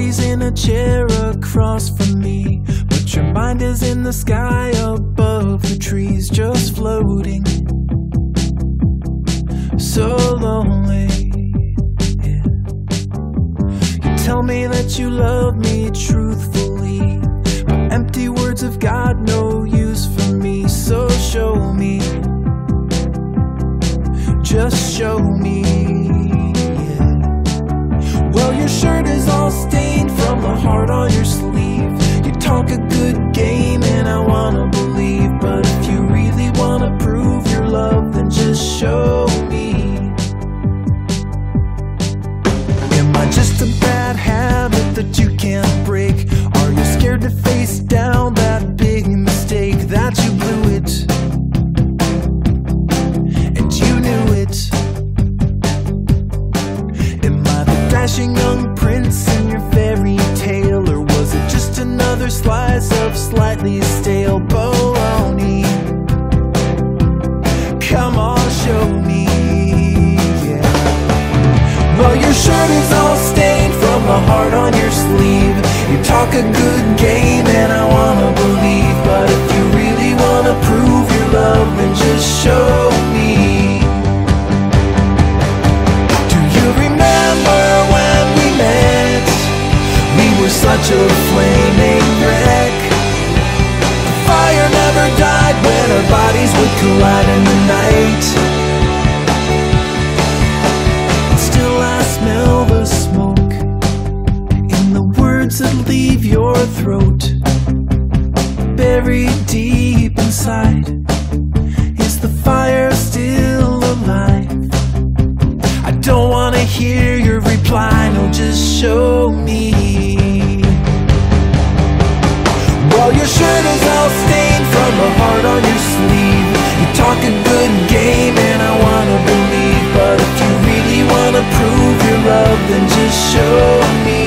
body's in a chair across from me, but your mind is in the sky above the trees, just floating, so lonely. Yeah. You tell me that you love me truthfully, but empty words have got no use for me. So show me, just show me. Well, your shirt is all stained from the heart on your sleeve. You talk a good game and I wanna believe, but if you really wanna prove your love, then just show me. Am I just a bad habit that you can't break? Are you scared to face down that big mistake that you blew it, and you knew it? Dashing young prince in your fairy tale, or was it just another slice of slightly stale bologna? Come on, show me, yeah. Well, your shirt is all stained from the heart on your sleeve. You talk a good game and I wanna believe, but if you really wanna prove your love, then just show me. Such a flaming wreck. The fire never died when our bodies would collide in the night. And still I smell the smoke in the words that leave your throat. Buried deep inside, is the fire still alive? I don't wanna hear your reply, no, just show me. Well, your shirt is all stained from the heart on your sleeve. You talk a good game and I wanna believe, but if you really wanna prove your love, then just show me.